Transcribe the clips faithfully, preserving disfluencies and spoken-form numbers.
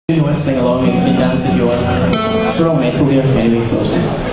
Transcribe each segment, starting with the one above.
If you want to sing along, you can dance if you want. So we're all mental here anyway, so it's fine.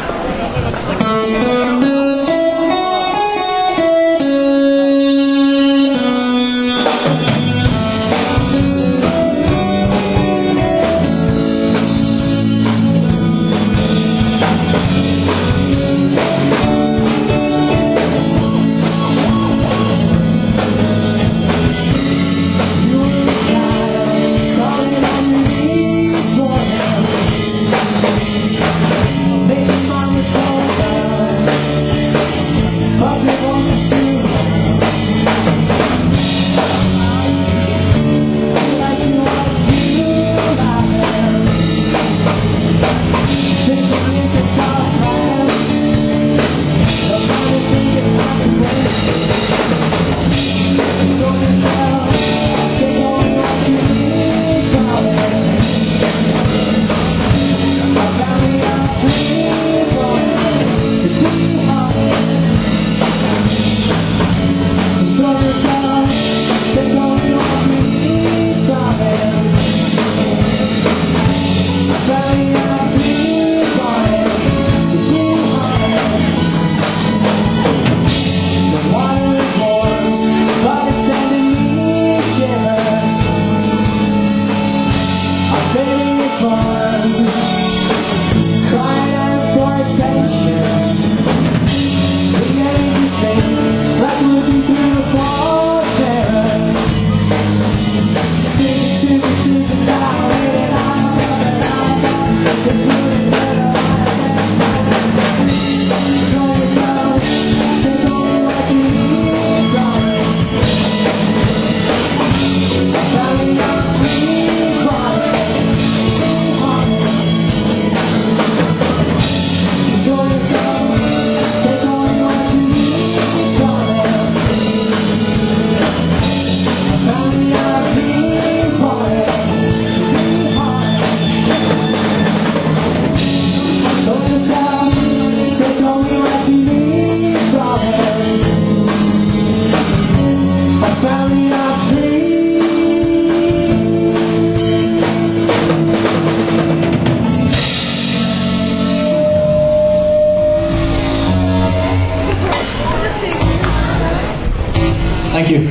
Thank you.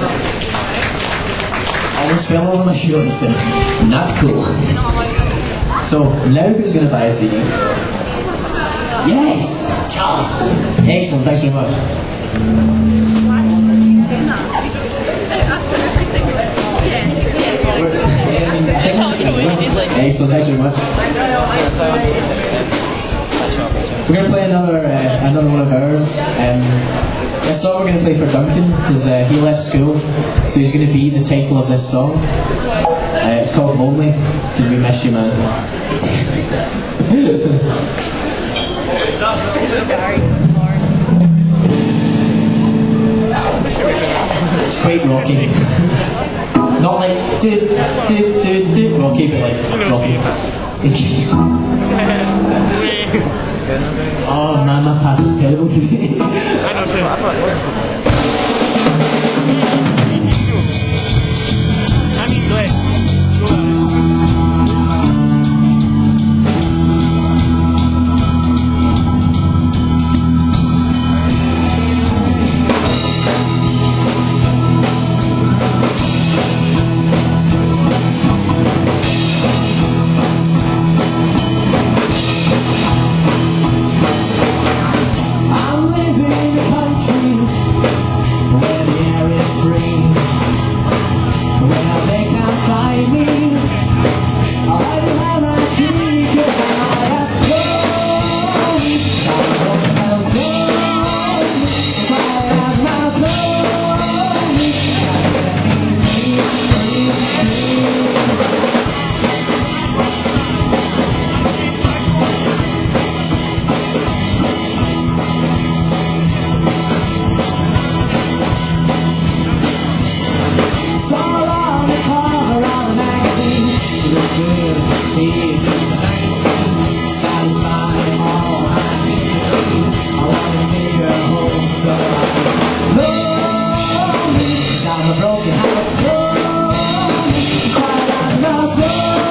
I almost fell over my shoe on this thing. Not cool. So, now who's going to buy a C D? Yes! Charles! Excellent, thanks very much. Excellent, thanks very much. We're going to play another uh, another one of ours. Um, this song we're going to play for Duncan because uh, he left school, so he's going to be the title of this song. Uh, it's called Lonley, because we miss you, man. It's quite rocky. Not like do do do do rocky, but like rocky. Oh man, my pad was terrible today. I know too. I'm a broken house, so quiet as my soul.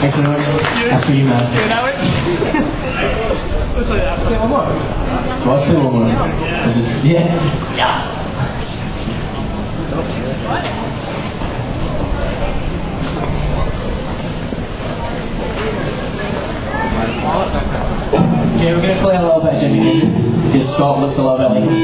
Thanks very much. That's for you, man. Let's play that. Play one more. So let's play one more. This is, yeah. Yes. Okay, we're going to play a little bit of Jimi Hendrix, because Scott looks a little bit like him.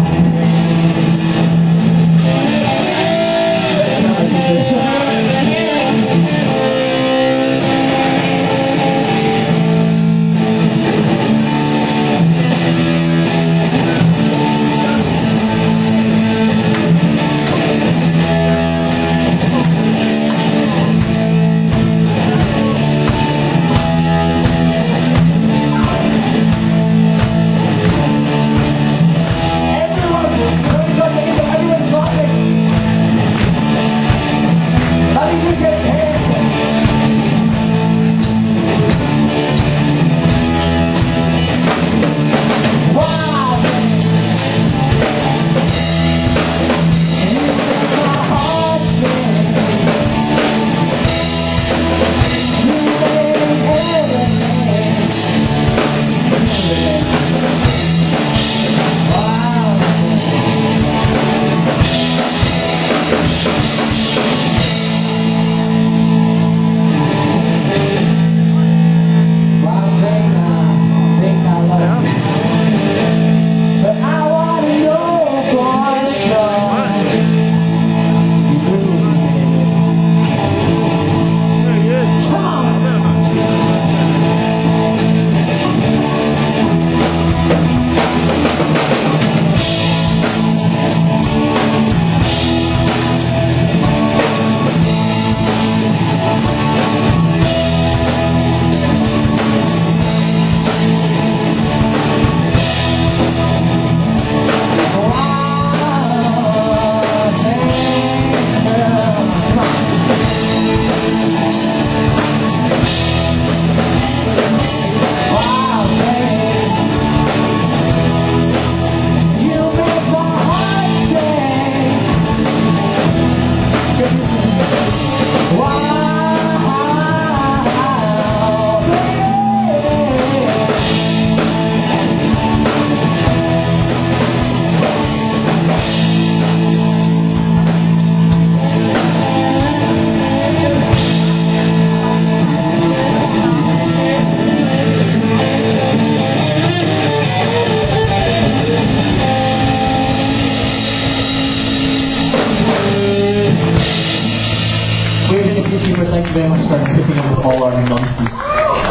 Peacekeepers, thank you very much for putting up with all our nonsense.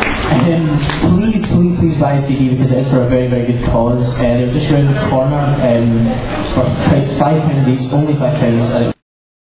Um, please, please, please buy a C D because it is for a very, very good cause. Uh, they're just around the corner um, for price five pounds each, only five pounds.